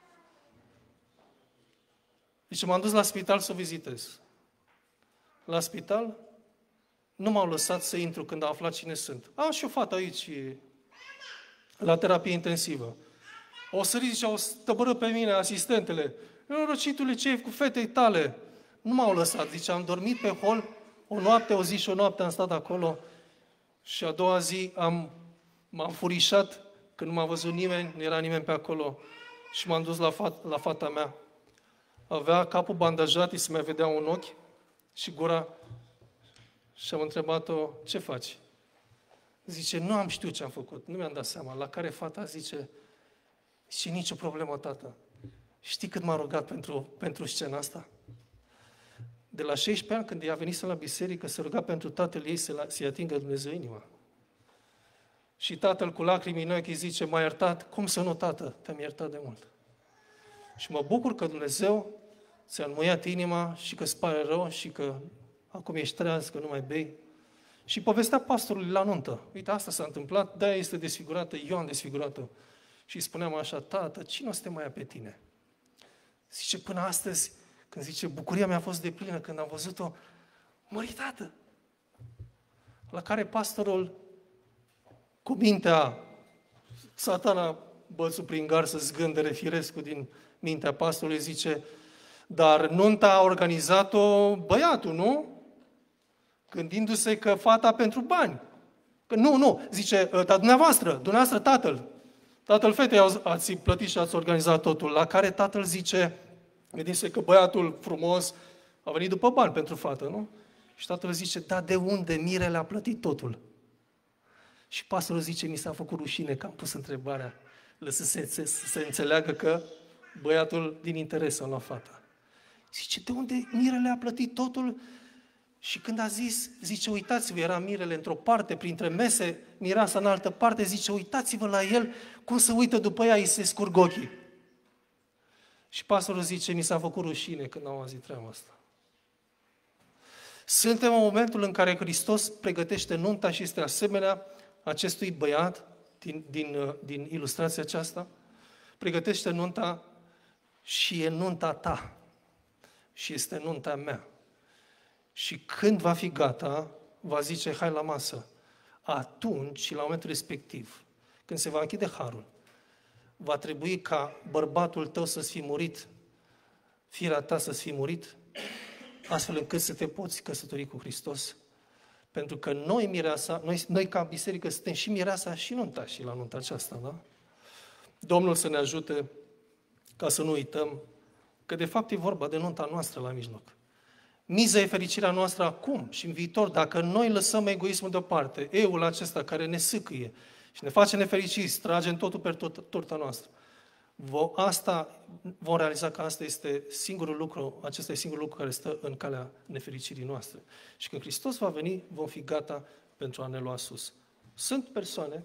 Zice, m-am dus la spital să o vizitez. La spital nu m-au lăsat să intru când au aflat cine sunt. Am și o fată aici, la terapie intensivă. O sărit și au stăbărât pe mine asistentele. Nenorocitule, ce ai cu fetei tale? Nu m-au lăsat. Zice, am dormit pe hol o noapte, o zi și o noapte am stat acolo și a doua zi m-am furișat când nu m-a văzut nimeni, nu era nimeni pe acolo și m-am dus la fata mea. avea capul bandajat, îi se mai vedea un ochi și gura. Și am întrebat-o, ce faci? Zice, nu am știut ce am făcut, nu mi-am dat seama. La care fata zice, nicio problemă, tată. Știi cât m-a rugat pentru scena asta? De la 16 ani, când ea venise la biserică, se ruga pentru tatăl ei să-i atingă Dumnezeu inima. Și tatăl cu lacrimi în ochi îi zice, m-a iertat? Cum să nu, tată? Te-am iertat de mult. Și mă bucur că Dumnezeu ți-a înmuiat inima și că îți pare rău și că acum ești treaz, că nu mai bei. Și povestea pastorului la nuntă. Uite, asta s-a întâmplat, de-aia este desfigurată, eu am desfigurat-o. Și îi spuneam așa, tată, cine o să te mai ia pe tine? Zice, până astăzi, când zice, bucuria mea a fost deplină când am văzut-o, mări, tată. La care pastorul, cu mintea, satana bățul prin gar să zgândere firescul din mintea pastorului, zice, dar nunta a organizat-o băiatul, nu? Gândindu-se că fata pentru bani. Că nu, zice, dar dumneavoastră, tatăl fetei ați plătit și ați organizat totul. La care tatăl zice, gândindu-se că băiatul frumos a venit după bani pentru fată, nu? Și tatăl zice, da, de unde mirele a plătit totul? Și pastorul zice, mi s-a făcut rușine că am pus întrebarea, lăsă să se înțeleagă că băiatul din interes a luat fata. Zice, de unde mirele a plătit totul? Și când a zis, zice, uitați-vă, era mirele într-o parte, printre mese, mireasa în altă parte, zice, uitați-vă la el, cum se uită după ea, îi se scurg ochii. Și pastorul zice, mi s-a făcut rușine când am auzit treaba asta. Suntem în momentul în care Hristos pregătește nunta și este asemenea acestui băiat din ilustrația aceasta, pregătește nunta și e nunta ta și este nunta mea. Și când va fi gata, va zice, hai la masă. Atunci și la momentul respectiv, când se va închide harul, va trebui ca bărbatul tău să-ți fi murit, firea ta să-ți fi murit, astfel încât să te poți căsători cu Hristos. Pentru că noi, mireasa, noi ca biserică suntem și mireasa și nunta și la nunta aceasta, da? Domnul să ne ajute ca să nu uităm că de fapt e vorba de nunta noastră la mijloc. Miza e fericirea noastră acum și în viitor, dacă noi lăsăm egoismul deoparte, eul acesta care ne sâcâie și ne face nefericiți, tragem totul pe torta noastră, vom realiza că acesta este singurul lucru care stă în calea nefericirii noastre. Și când Hristos va veni, vom fi gata pentru a ne lua sus. Sunt persoane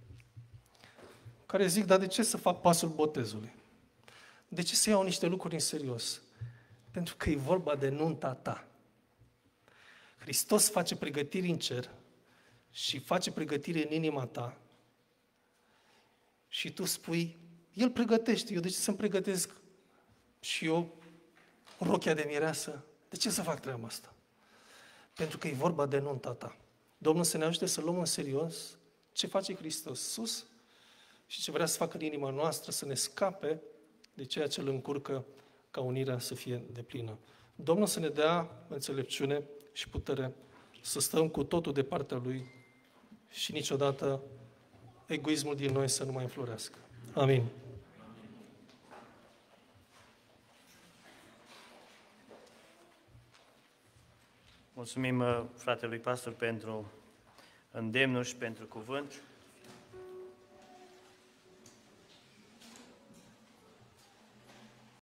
care zic, dar de ce să fac pasul botezului? De ce să iau niște lucruri în serios? Pentru că e vorba de nunta ta. Hristos face pregătiri în cer și face pregătire în inima ta și tu spui, El pregătește, eu de ce să-mi pregătesc și eu rochia de mireasă? De ce să fac treaba asta? Pentru că e vorba de nunta ta. Domnul să ne ajute să luăm în serios ce face Hristos sus și ce vrea să facă în inima noastră, să ne scape de ceea ce îl încurcă ca unirea să fie deplină. Domnul să ne dea înțelepciune și putere să stăm cu totul de partea Lui și niciodată egoismul din noi să nu mai înflorească. Amin. Mulțumim fratelui pastor pentru îndemnul și pentru cuvânt.